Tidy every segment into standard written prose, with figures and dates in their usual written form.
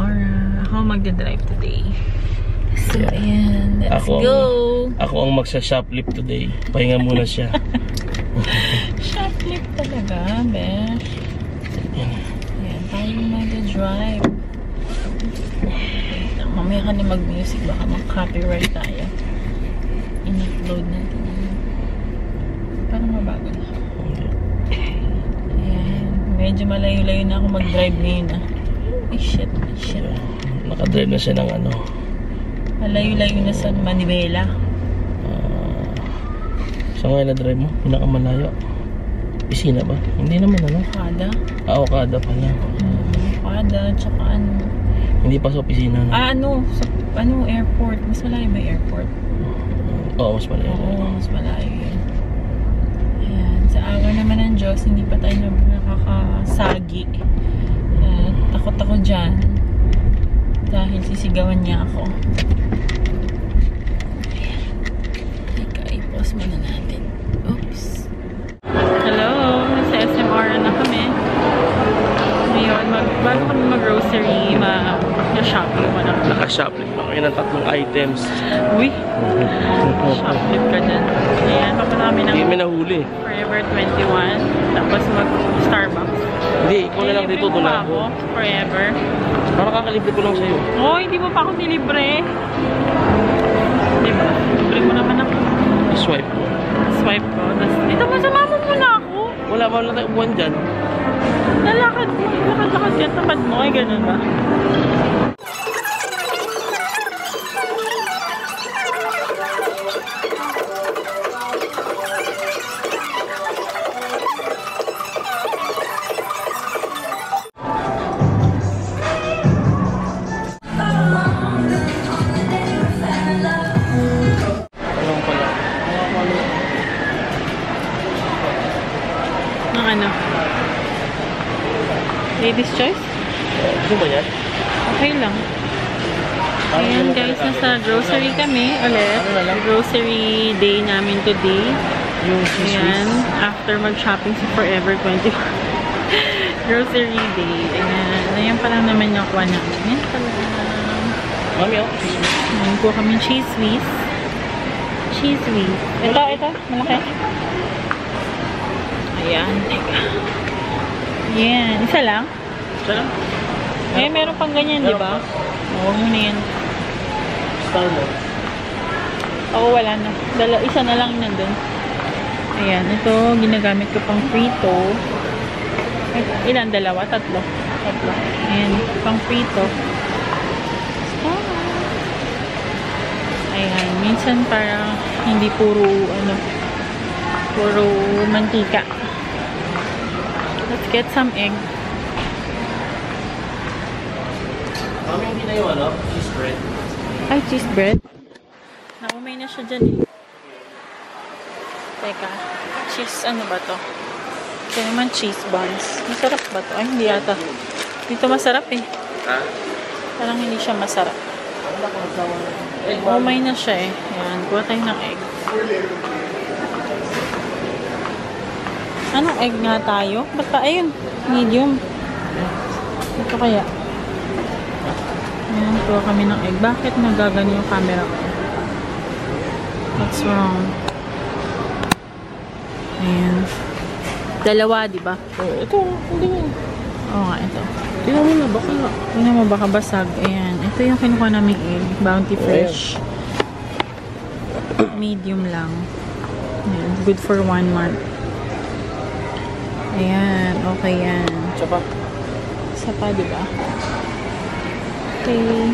Aura. Ako magdadrive today. So, ayan. Let's go! Ako ang magsa-shoplift today. Pahinga muna siya. Shoplift talaga, besh. Ayan, tayo mag-drive. Mamaya ka na mag-music. Baka mag-copyright tayo. In-upload natin. Parang mabago na. Ayan. Medyo malayo-layo na ako mag-drive ngayon ah. Ay, shit. Nakadrive na siya ng ano. Malayo-layo na sa Manibela. Saan nga na-drive mo? Pinakamalayo. Pisina ba? Hindi naman ano. Okada? Okada pala. Okada, tsaka ano. Hindi pa sa opisina na. Airport. Mas malayo ba airport? Oo, mas malayo. Oo, mas malayo yun. Ayan. Sa awa naman ng Diyos, hindi pa tayo nakakasagi. Takot ako dyan. Dahil sisigawan niya ako. Ayan. Teka, i-pause muna natin. Oops. Hello! Nasa SMR na kami. Ngayon, bago kami mag-grocery, mag-shopping mo na. Naka-shoplift pa kayo ng 3 items. Uy! Shoplift ka dyan. Ayan, papunta kami ng Hindi may nahuli. Forever 21. Tapos mag-Starbucks. Hindi, ikaw na lang dito. Doon na ako. Forever. Parang kakalibre ko lang sa'yo. Oh, hindi mo pa ako nilibre. Diba? Libre mo naman ako. I-swipe mo. Swipe ko. Tapos, dito mo, sumama mo na ako. Wala ba lang tayo upuan dyan? Lakad ka. Tapad mo. Ay, ganun ba? Ladies choice? Ano ba yan? Okay lang. Ayan guys, nasa grocery kami ulit. Grocery day namin today. Ayan, after mag-shopping sa Forever 21. Grocery day. Ayan pa lang naman yung kuha namin. Ayan pa lang. Mami, oh. Ayan po kami cheese whiz. Cheese whiz. Ito. Malaki. Ayan, teka. Yan. Isa lang? Isa lang? Eh, meron pang ganyan, di ba? Oo, muna yan. Star mo? Oo, wala na. Isa na lang nandun. Ayan. Ito, ginagamit ko pang frito. Ilan? Dalawa? Tatlo? Tatlo. Ayan. Pang frito. Ayan. Minsan parang hindi puro mantika. Let's get some egg. Mami, hindi na yung cheese bread. Ay, cheese bread? Naumay na siya dyan eh. Teka. Cheese, ano ba to? Ito naman cheese buns. Masarap ba to? Ay, hindi yata. Dito masarap eh. Ha? Parang hindi siya masarap. Naumay na siya eh. Ayan, kuha tayo ng egg. Anong egg nga tayo? Ba't pa? Ayun, medium. Ito kaya. Ayan, kuha kami ng egg. Bakit nagagano yung camera ko? What's wrong? Ayan. Dalawa, di ba? Ito, hindi nga. Oo nga, ito. Tingnan mo na, baka nga. Tingnan mo, baka basag. Ayan. Ito yung kinuha naming egg. Bounty Fresh. Medium lang. Ayan. Good for 1 month. Ayan. Okay yan. Isa pa? Isa pa, diba? Okay.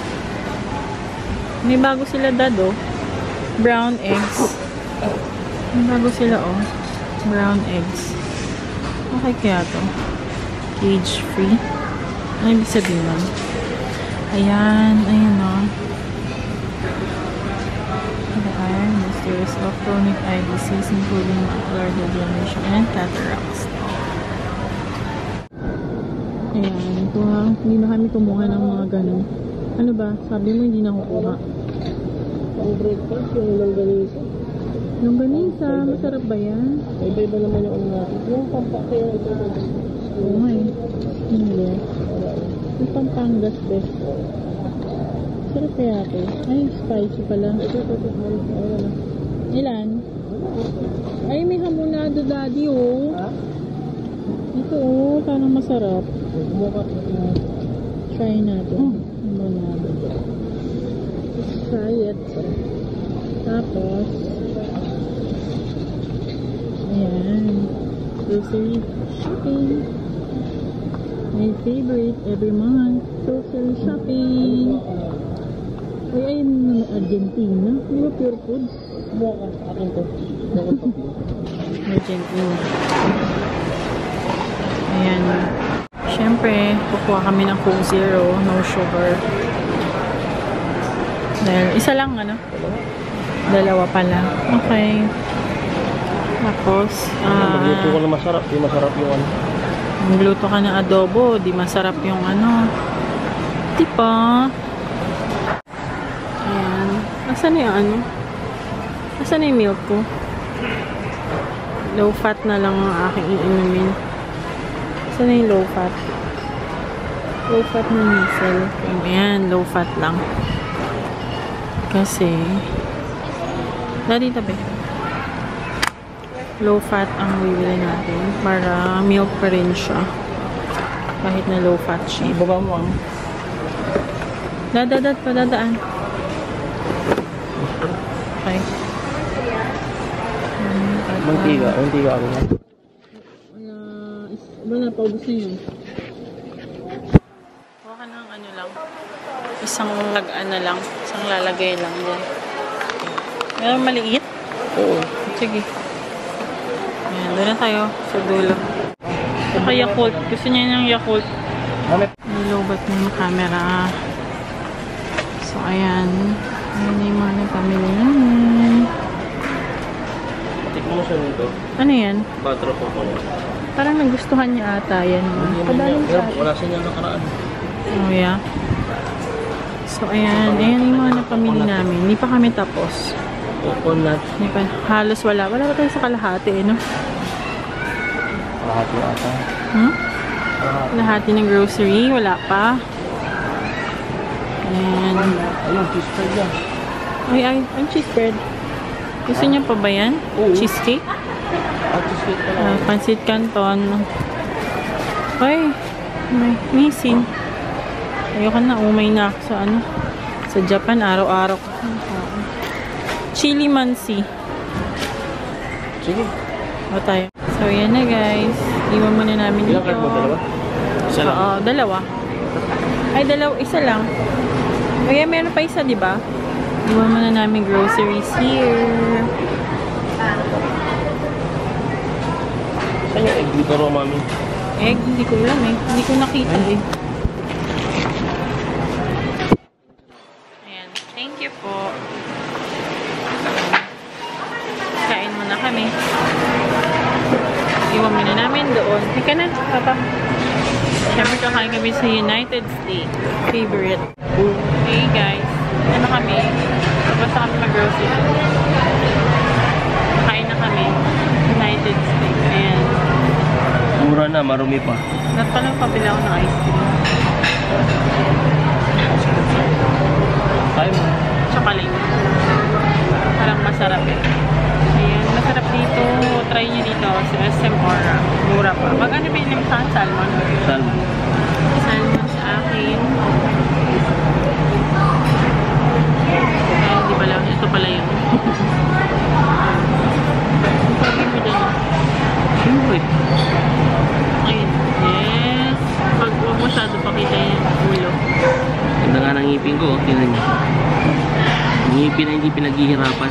May bago sila, Dad, oh. Brown eggs. May bago sila, oh. Brown eggs. Okay kaya to? Cage free. Ano ibig sabihin nun? Ayan. Ayan, oh. Mysterious of chronic eye disease including macular degeneration and cataracts. Ayan, hindi na kami kumuha ng mga ganun. Ano ba? Sabi mo hindi na kukuha. Ang breakfast, yung longganisa. Longganisa, masarap ba yan? Iba-iba naman yung ano natin. Yung pampake yung ito. Oo nga eh. Hindi. Yung Pampangas best. Sarap kaya ito. Ay, spicy pala. Ilan? Ay, may hamonado daddy oh. Ito oh, parang masarap. Try natin. Hamonado. Let's try it. Tapos, ayan. Grocery shopping. My favorite every month. Grocery shopping. Ay, ayun naman Argentina. Di ba pure food? Buka, akin to. Argentina. Ayan. Siyempre, kukuha kami ng Coke Zero. No sugar. Dahil, isa lang ano? Dalawa pala. Okay. Tapos, magluto ko na masarap. Di masarap yung ano. magluto ka ng adobo. Di masarap yung ano. Di ba? Ayan. Asan na yung ano? Asan na yung milk ko? Low fat na lang ang aking iinumin. Asan na yung low fat? Low fat na nisel. Ayan, low fat lang. Kasi, dito ba? Low fat ang bibili natin para milk pa rin siya. Kahit na low fat siya. Ibaba mo ang Dadaan. Okay. mantiga ako na. Wala, paubos na yun. Huwag ka ng ano lang. Isang na lang. Isang lalagay lang din. Meron maliit? Oo. Sige. Ayan, doon na tayo sa dulo. Saka Yakult. Gusto niya ng Yakult. Nilobat na yung camera. So, ayan. Ayan na yung mga nagpamili namin. Tikmo mo siya nito. Ano yan? Patro po po. Parang nagustuhan niya ata yan. Padaling sa atin. Wala siya niya nakaraan. Oh, yeah. So, ayan. Ayan yung mga napamili namin. Hindi pa kami tapos. Coconut. Hindi pa. Halos wala. Wala pa tayo sa kalahati, eh, no? Kalahati ata. Kalahati ng grocery. Wala pa. Ayan. Ayun, cheese bread yan. Ay, ang cheese bread. Gusto niya pa ba yan? Oo. Cheesecake? Cheesecake pa lang. Pancit canton. Ay, may misin. Ayoko na, umay na ako sa ano. Sa Japan, araw-araw. Chili mansi. Sige. O tayo. So, yan na guys. Iwan muna namin dito. Ilang card mo? Dalawa? Isa lang. Oo, dalawa. Ay, isa lang. Kaya meron pa isa, di ba? Iwan muna namin groceries here. Saan yung egg dito ro, mami? Egg? Hindi ko alam eh. Hindi ko nakita eh. Ayan. Thank you po. Kain muna kami. Iwan muna namin doon. Ika na, papa. Siyempre kakain kami sa United States. Favorite. Hey guys. Ano kami? Tapos na kami mag-grocery. Kain na kami. United States. Ayan. Mura na, marumi pa. Dapat pa lang pabila ako ng ice cream. Kaya mo. Chocolate. Parang masarap eh. Ayan, masarap dito. Try nyo dito sa SM Aura. Mura pa. Mag-ano ba yung sa salmon? Salmon. Salmon sa akin. Ay, hindi pala. Ito pala yun. Pagin mo dyan. Siyempre. Ayun. Yes. Pag huwag masyado pakita yung ulo. Ganda nga ng ngipin ko, tingnan niyo. Ngipin na hindi pinaghihirapan.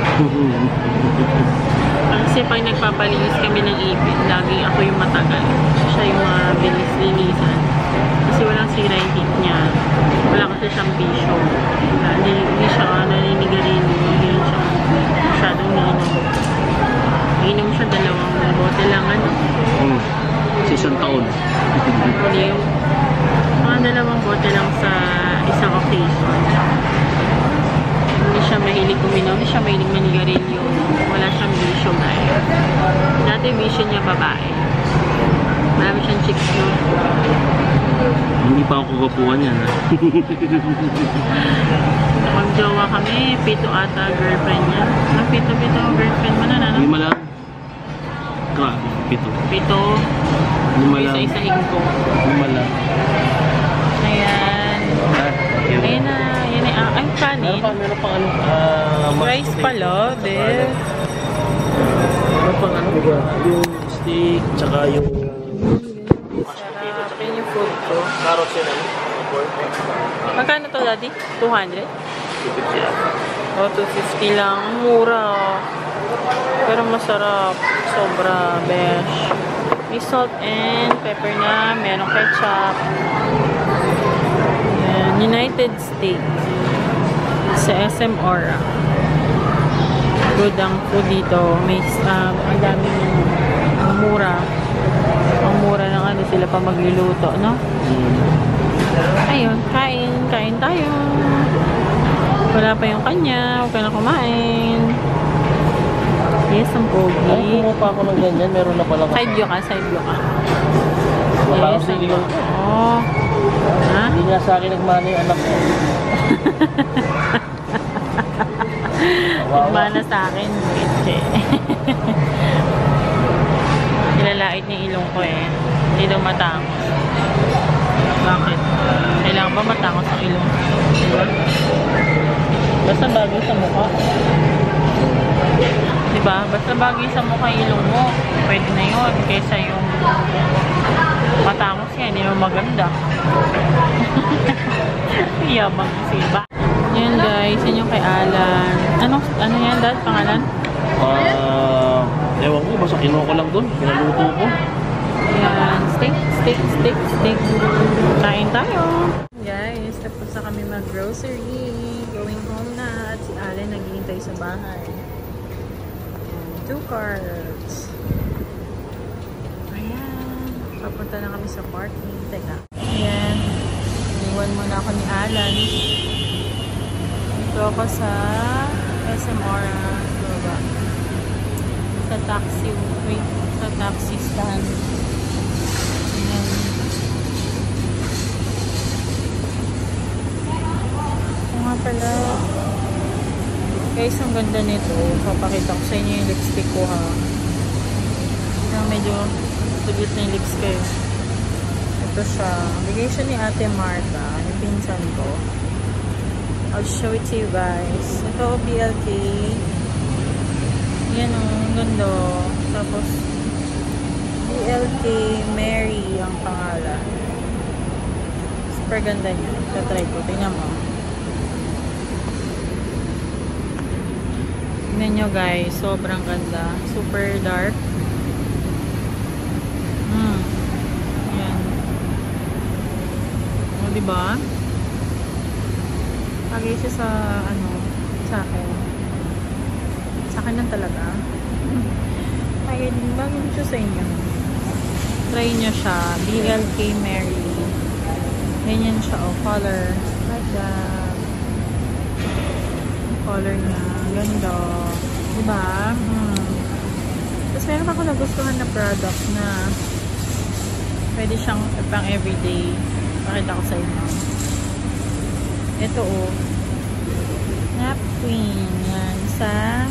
Kasi pag nagpapalinis kami ng ipin, laging ako yung matagal. Siya yung mabilis linisan. Kasi walang sira yung teeth niya. Wala kasi siyang bisyo. Hindi siya naninigarin. Hindi rin siya masyadong niinom. Iinom siya 2 bote lang ano. Sa isang taon. Hindi yung mga 2 bote lang sa isang occasion. Hindi siya mahilig kuminom. Hindi siya mahilig manigarilyo. Wala siyang bisyo guys. Dati bisyo niya babae. Marami siyang chicks no. Hindi pa ako kagapuan yan, ha? Magjowa kami, pito ata girlfriend niya. Ang pito-pito ang girlfriend mo na, ano? Lima lang. Grabe, pito. Pito. Lima lang. Isa-isahin ko. Lima lang. Ayan. Ayan na. Ayan na. Ay, kanin. Meron pang ano? Rice pala, Beth. Meron pang ano? Yung steak, tsaka yung... Sarap. Yan yung food ko. Carrots yun, ano? Magkano to, Daddy? 200? 250 yan. Oh, 250 lang. Mura. Pero masarap. Sobra, besh. May salt and pepper na. Merong ketchup. Ayan. United States. Sa SM Aura. Good ang food dito. May, ang daming mura. Ang mura ng ano sila pa magluluto, no? Ayun, kain tayo. Wala pa yung kanya, huwag ka na kumain. Yes, ang pogi. Ay, kumuha pa ako ng ganyan, meron na pala. Side view ka, side view ka. Parang Yes, siligaw ko. oh. Ha? Hindi nga sa akin nagmana yung anak ko. Nagmana sa akin, bitche. Nilalait niya ilong ko eh. Hindi daw matangos. Bakit? Kailangan ba matangos ang ilong? Diba? Basta bagay sa mukha. Diba? Basta bagay sa mukha yung ilong mo. Pwede na yun. Kesa yung matangos yan. Hindi mo maganda. Yabang kasi ba? Yan guys. Yan yung kay Alan. Ano yan dad? Pangalan? Ewan ko. Basta kinuha ko lang doon. Pinaluto ko. Ayan, steak. Kain tayo. Guys, tapos na kami mag-grocery. Going home na. At si Allen naghihintay sa bahay. Ayan, 2 cards. Ayan. Papunta na kami sa parking. Teka. Ayan. Iwan muna ako ni Alan. Dito ako sa SM Aura. Diba? Sa taxi. Wait. Sa taxi stand. Nga pala. Guys, ang ganda nito. Papakita ko sa inyo yung lipstick ko ha. Medyo tugit na yung lips kayo. Ito siya. Bigay siya ni Ate Marta. Yung pinsan ko. I'll show it to you guys. Ito BLK. Yan o. Ang ganda. Tapos BLK Mary ang pangalan. Super ganda niya. Tatry ko. Tingnan mo. Tingnan nyo guys. Sobrang ganda. Super dark. Yan. O diba? Pagay siya sa sa akin. Sa akin lang talaga. Bagay siya sa inyo. Try nyo siya. BLK Mary. Ganyan siya. O, color. Like that. Color niya. Ganda. Diba? Tapos meron ako nagustuhan na product na pwede siyang pang everyday. Pakita ko sa inyo. Ito o. Napkin. Yan. Sa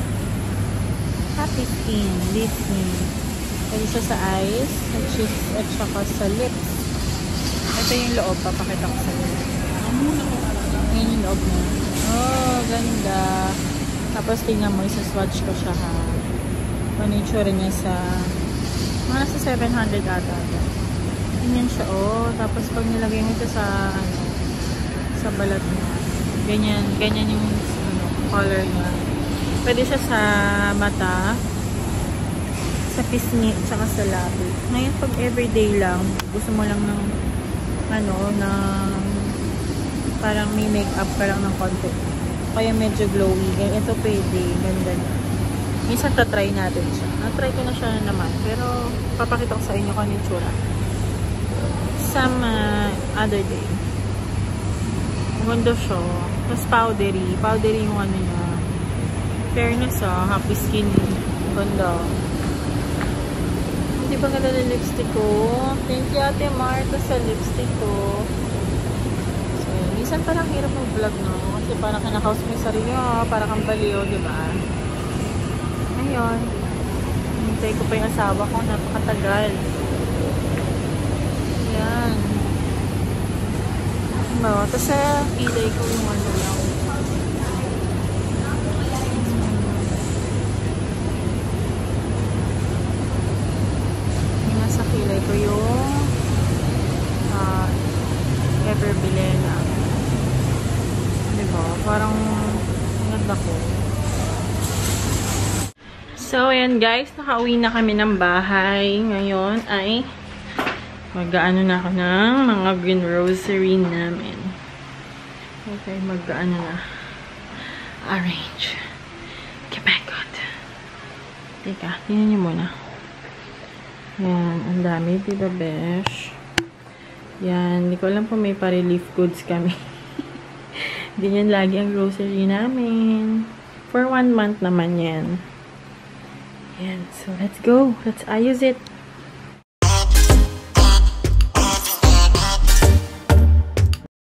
Happy Skin. Disney. Pwede siya sa eyes. At saka sa lips. Ito yung loob. Papakita ko sa inyo. Yan yung loob mo. Oh, ganda. Tapos tingnan mo. Isa-swatch ko siya ha. Panitsura niya sa mga nasa 700 ata. Ganyan siya oh. Tapos pag nilagay mo siya sa sa balat niya. Ganyan yung color niya. Pwede siya sa mata, sa pisngi, tsaka sa labi. Ngayon pag everyday lang, gusto mo lang ng parang may makeup ka lang ng konti. Kaya medyo glowy. Ito pwede. Ganda niya. Minsan tatry natin siya. Na-try ko na siya naman. Pero papakita ko sa inyo kung ano yung tsura. Some other day. Maganda siya. Tapos powdery. Powdery yung ano niya. Fairness Happy Skin. Ganda. Di ba ganda yung lipstick ko? Thank you, Ate Marta, sa lipstick ko. So, minsan parang hirap mag-vlog, no? Kasi parang kinakaus mo yung sarili mo, parang kang baliw, di ba? Ngayon, hintay ko pa yung asawa ko, napakatagal. Yan. Diba? Tapos sa kilay ko yung ano lang. Nasa kilay ko yung Everbilena. Diba? Parang ganda ko. So, ayan guys. Nakauwi na kami ng bahay. Ngayon ay mag-aano na ako ng mga greengrocery namin. Okay, mag-aano na. Arrange. Get back out. Teka, tingnan niyo muna. Yan, ang dami, diba besh? Yan, hindi ko alam kung may pa-relief goods kami. Hindi yan lagi ang grocery namin. For 1 month naman yan. Yan, so let's go. Let's ayos it.